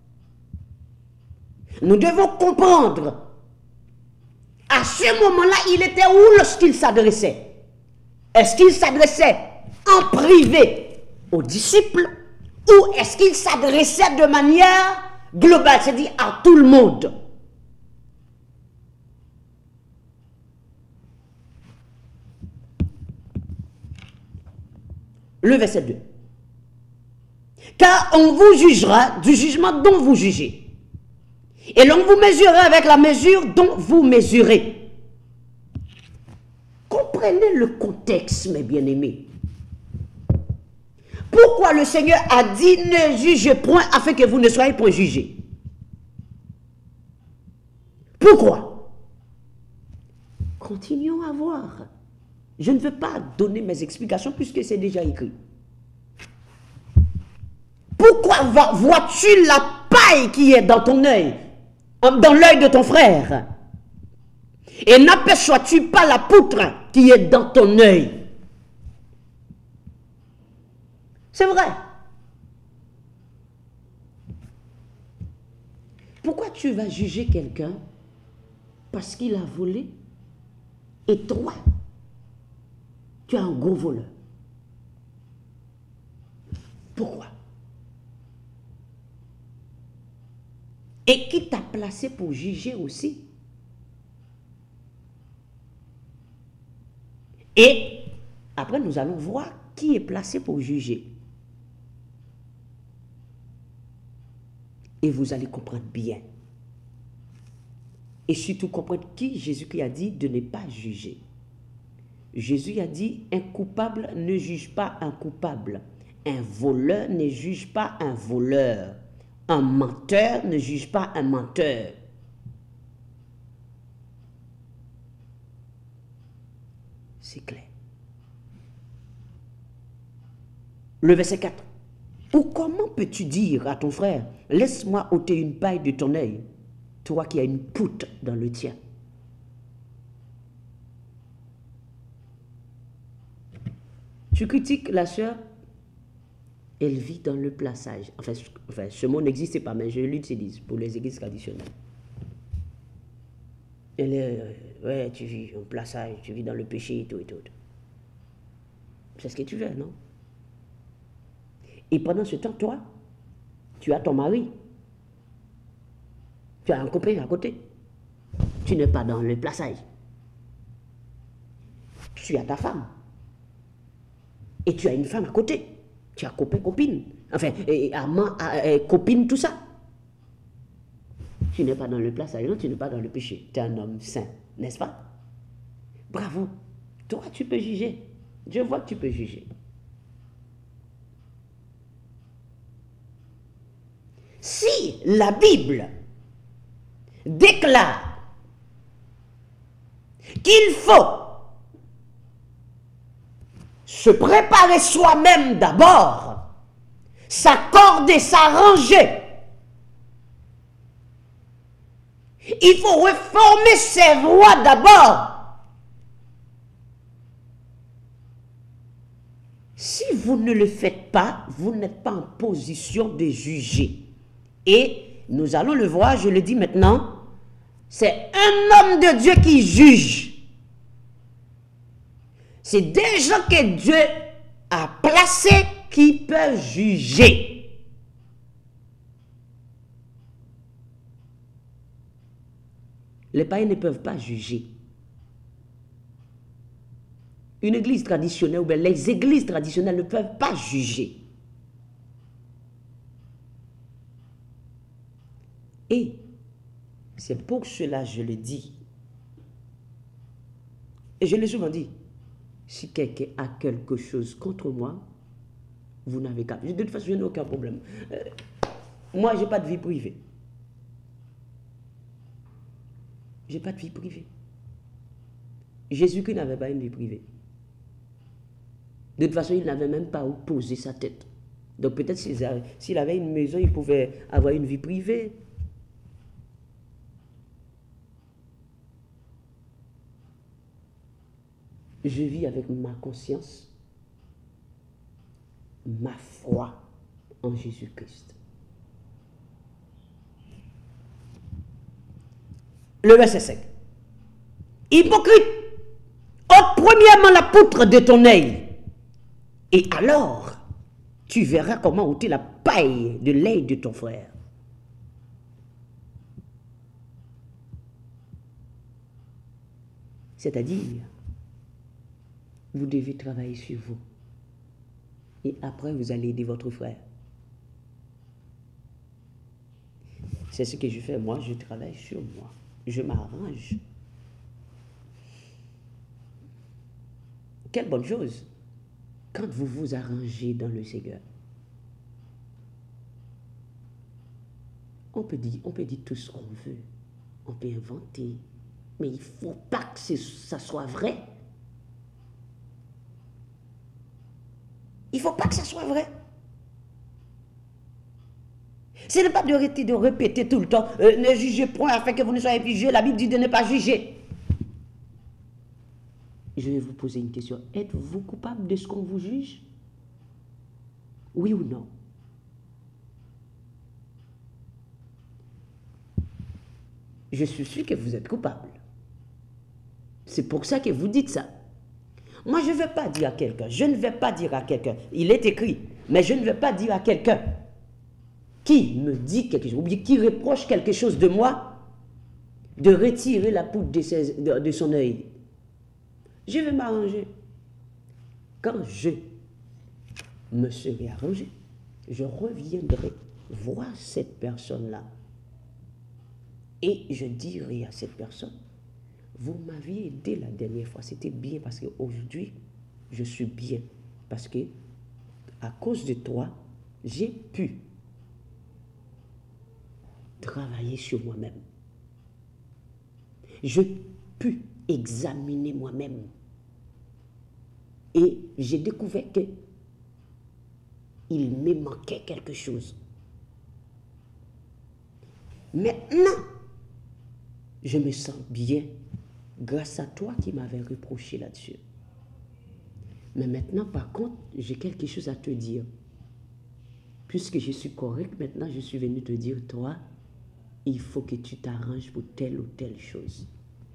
nous devons comprendre à ce moment-là, il était où lorsqu'il s'adressait? Est-ce qu'il s'adressait en privé aux disciples ou est-ce qu'il s'adressait de manière globale, c'est-à-dire à tout le monde? Le verset 2. Car on vous jugera du jugement dont vous jugez. Et l'on vous mesurera avec la mesure dont vous mesurez. Comprenez le contexte, mes bien-aimés. Pourquoi le Seigneur a dit ne jugez point afin que vous ne soyez point jugés? Pourquoi? Continuons à voir. Je ne veux pas donner mes explications puisque c'est déjà écrit. Pourquoi vois-tu la paille qui est dans ton œil, dans l'œil de ton frère, et n'aperçois-tu pas la poutre qui est dans ton œil? C'est vrai. Pourquoi tu vas juger quelqu'un parce qu'il a volé et toi, tu es un gros voleur. Pourquoi? Et qui t'a placé pour juger aussi? Et après, nous allons voir qui est placé pour juger. Et vous allez comprendre bien. Et surtout comprendre qui Jésus-Christ a dit de ne pas juger. Jésus a dit, un coupable ne juge pas un coupable. Un voleur ne juge pas un voleur. Un menteur ne juge pas un menteur. C'est clair. Le verset 4. Ou comment peux-tu dire à ton frère, laisse-moi ôter une paille de ton œil, toi qui as une poutre dans le tien? Tu critiques la sœur, elle vit dans le plaçage. Enfin, ce mot n'existe pas, mais je l'utilise pour les églises traditionnelles. Elle est, ouais, tu vis en plaçage, tu vis dans le péché et tout et tout. C'est ce que tu veux, non? Et pendant ce temps, toi, tu as ton mari. Tu as un copain à côté. Tu n'es pas dans le plaçage. Tu as ta femme. Et tu as une femme à côté. Tu as copain, copine. Enfin, amant, copine, tout ça. Tu n'es pas dans le plaçage, non, tu n'es pas dans le péché. Tu es un homme saint, n'est-ce pas? Bravo. Toi, tu peux juger. Je vois que tu peux juger. Si la Bible déclare qu'il faut se préparer soi-même d'abord, s'accorder, s'arranger, il faut réformer ses voies d'abord. Si vous ne le faites pas, vous n'êtes pas en position de juger. Et nous allons le voir, je le dis maintenant, c'est un homme de Dieu qui juge. C'est des gens que Dieu a placés qui peuvent juger. Les païens ne peuvent pas juger. Une église traditionnelle, ou bien les églises traditionnelles ne peuvent pas juger. Et c'est pour cela que je le dis. Et je l'ai souvent dit. Si quelqu'un a quelque chose contre moi, vous n'avez qu'à. De toute façon, je n'ai aucun problème. Moi, je n'ai pas de vie privée. Je n'ai pas de vie privée. Jésus-Christ n'avait pas une vie privée. De toute façon, il n'avait même pas où poser sa tête. Donc peut-être s'il avait une maison, il pouvait avoir une vie privée. Je vis avec ma conscience, ma foi en Jésus-Christ. Le verset 5. Hypocrite, ôte premièrement la poutre de ton œil, et alors tu verras comment ôter la paille de l'œil de ton frère. C'est-à-dire, vous devez travailler sur vous. Et après, vous allez aider votre frère. C'est ce que je fais. Moi, je travaille sur moi. Je m'arrange. Quelle bonne chose. Quand vous vous arrangez dans le Seigneur. On peut dire tout ce qu'on veut. On peut inventer. Mais il ne faut pas que ça soit vrai. Il ne faut pas que ça soit vrai. Ce n'est pas d'arrêter de répéter tout le temps, ne jugez point afin que vous ne soyez pas jugés. La Bible dit de ne pas juger. Je vais vous poser une question. Êtes-vous coupable de ce qu'on vous juge? Oui ou non? Je suis sûr que vous êtes coupable. C'est pour ça que vous dites ça. Moi, je ne vais pas dire à quelqu'un, je ne vais pas dire à quelqu'un, il est écrit, mais je ne vais pas dire à quelqu'un qui me dit quelque chose, ou bien qui reproche quelque chose de moi, de retirer la poudre de son œil. Je vais m'arranger. Quand je me serai arrangé, je reviendrai voir cette personne-là. Et je dirai à cette personne, vous m'aviez aidé la dernière fois, c'était bien parce qu'aujourd'hui, je suis bien. Parce que, à cause de toi, j'ai pu travailler sur moi-même. J'ai pu examiner moi-même. Et j'ai découvert que il me manquait quelque chose. Maintenant, je me sens bien grâce à toi qui m'avais reproché là-dessus. Mais maintenant, par contre, j'ai quelque chose à te dire. Puisque je suis correct, maintenant, je suis venu te dire, toi, il faut que tu t'arranges pour telle ou telle chose.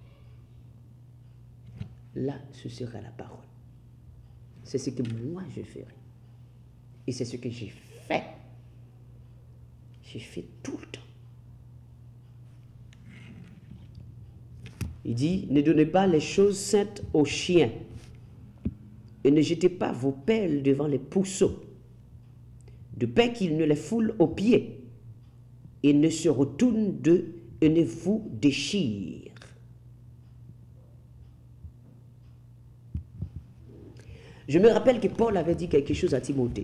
Là, ce sera la parole. C'est ce que moi, je ferai. Et c'est ce que j'ai fait. J'ai fait tout le temps. Il dit, ne donnez pas les choses saintes aux chiens et ne jetez pas vos pelles devant les pourceaux, de peur qu'ils ne les foulent aux pieds et ne se retournent d'eux et ne vous déchirent. Je me rappelle que Paul avait dit quelque chose à Timothée.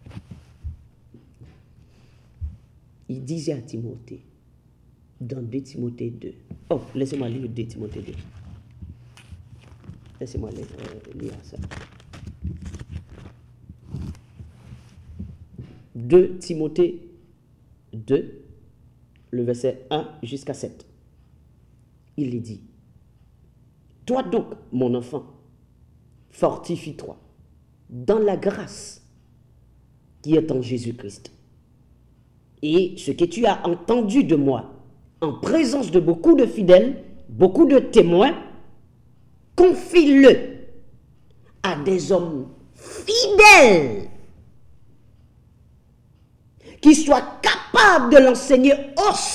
Il disait à Timothée, dans 2 Timothée 2. Oh, laissez-moi lire 2 Timothée 2. Laissez-moi lire ça. 2 Timothée 2, le verset 1 jusqu'à 7. Il est dit, toi donc, mon enfant, fortifie-toi dans la grâce qui est en Jésus-Christ. Et ce que tu as entendu de moi, en présence de beaucoup de fidèles, beaucoup de témoins, confie-le à des hommes fidèles qui soient capables de l'enseigner aussi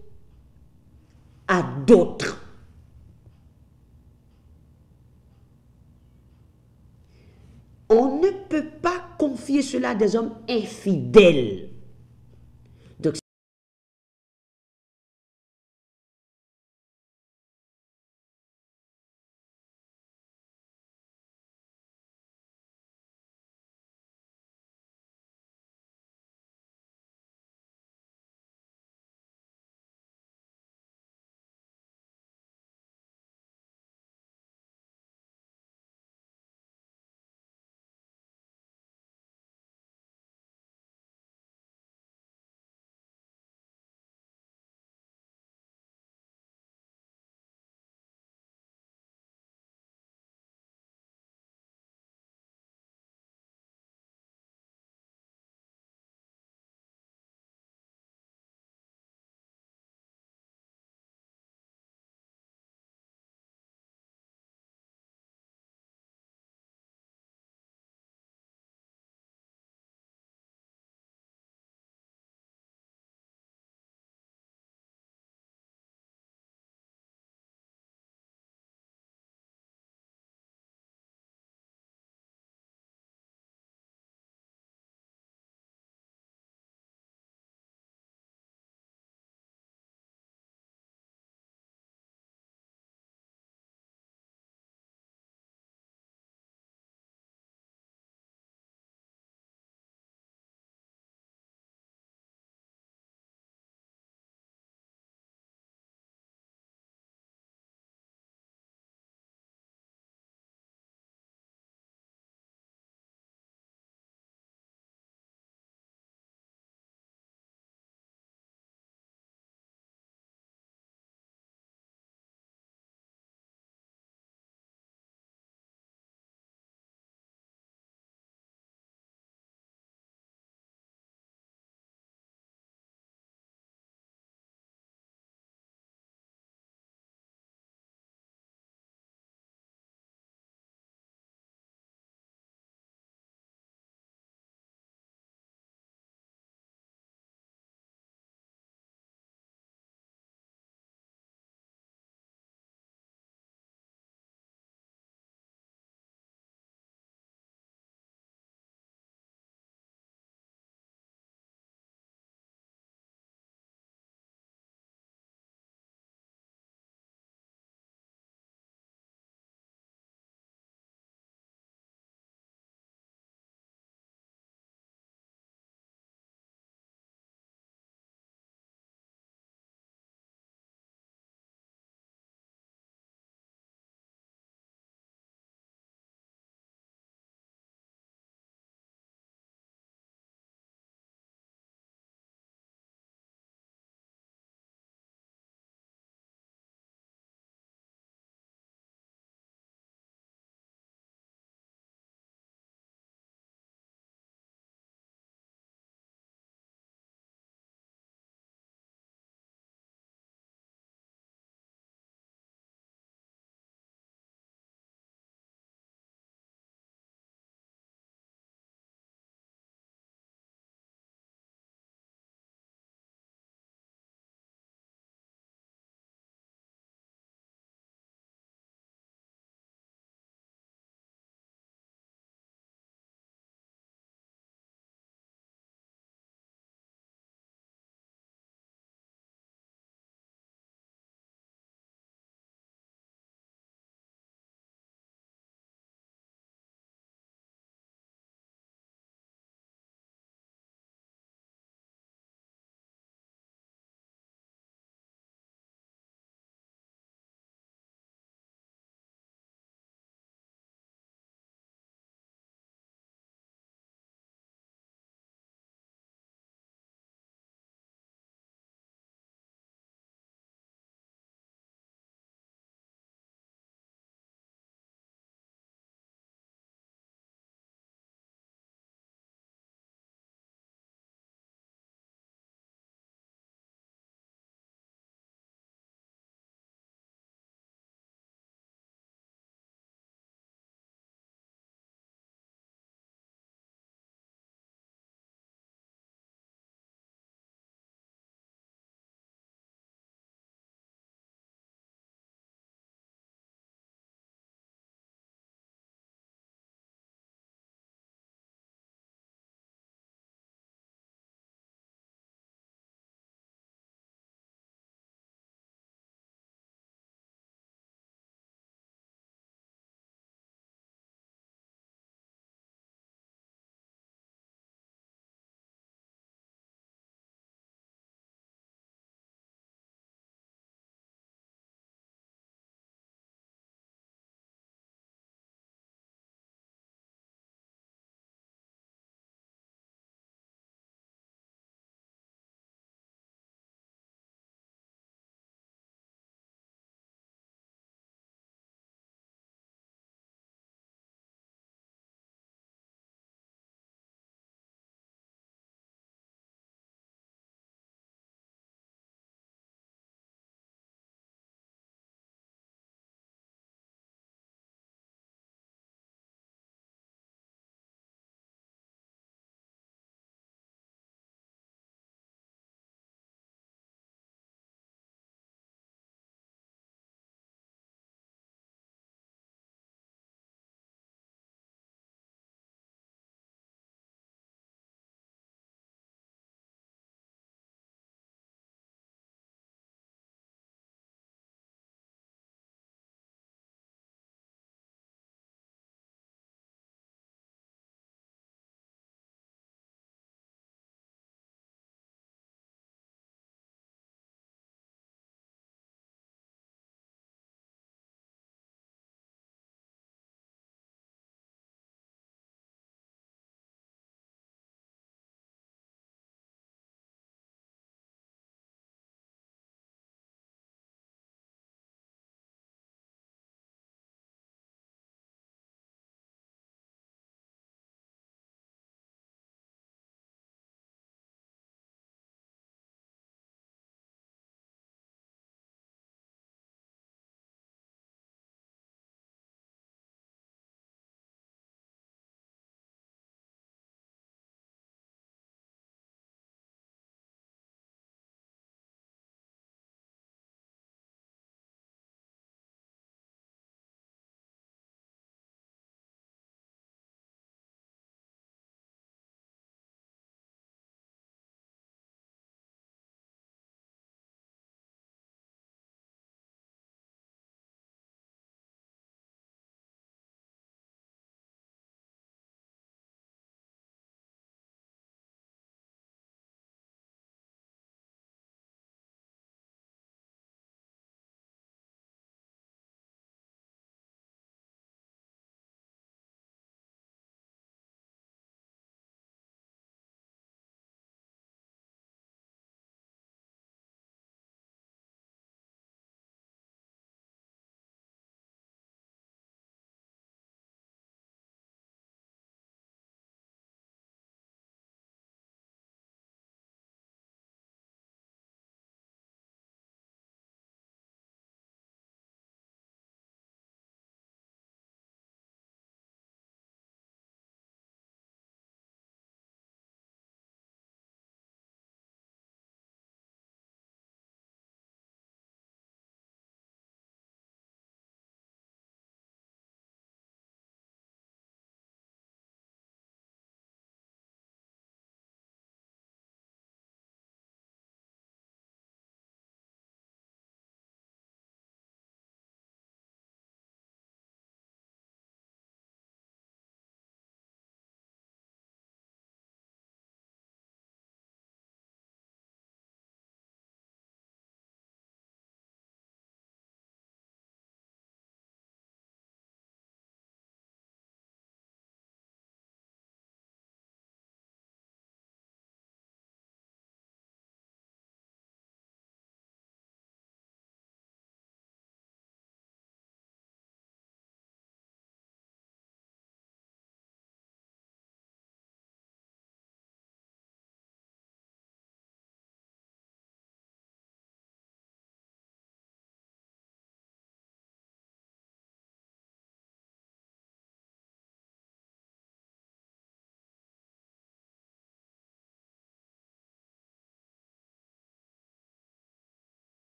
à d'autres. On ne peut pas confier cela à des hommes infidèles.